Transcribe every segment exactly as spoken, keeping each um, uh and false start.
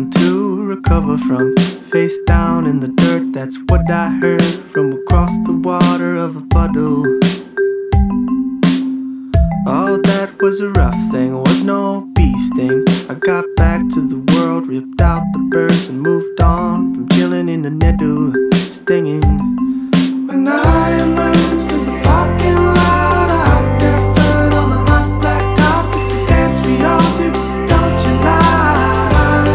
one to recover from. Face down in the dirt, that's what I heard from across the water of a puddle. Oh, that was a rough thing, it was no bee sting. I got back to the world, ripped out the burrs and moved on from chilling in the nettle, stinging. When I emerged in the parking lot, I hopped barefoot on the hot blacktop. It's a dance we all do, don't you lie?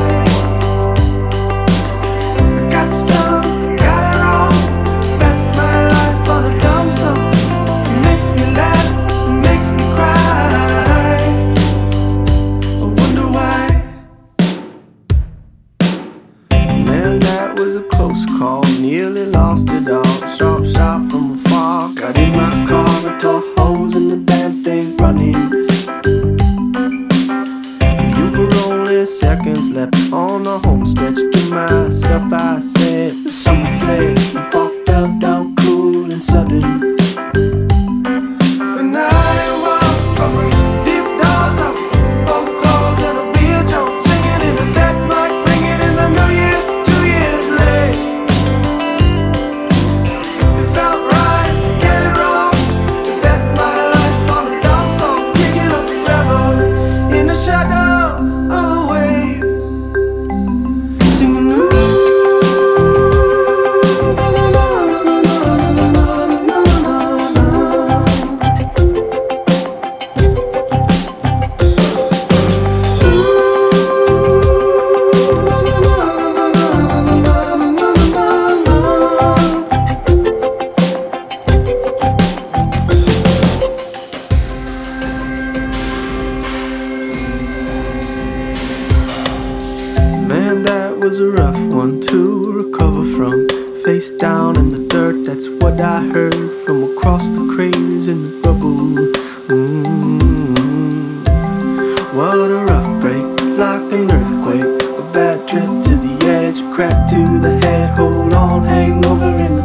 I got stung, got it wrong, bet my life on a dumb song. It makes me laugh, it makes me cry. I wonder why. Man, that was a close call, nearly lost it all. Sharp shot from afar, got in my car and tore holes in the damn thing running. You were only seconds left on the home stretch. To myself I said, the summer fled and fall fell down cool and sudden. When I awoke from a deep doze, I was both clothes and a beer joint, singing in a dead mic, ringing in the new year, two years late. It felt right, get it wrong, to bet my life on a dumb song, kicking up forever in the shadow of a wave, singing ooh. Man, that was a rough one to recover from. Face down in the dirt, that's what I heard from across the craters in the rubble. Mm-hmm. What a rough break, like an earthquake. A bad trip to the edge, a crack to the head. Hold on, hang over in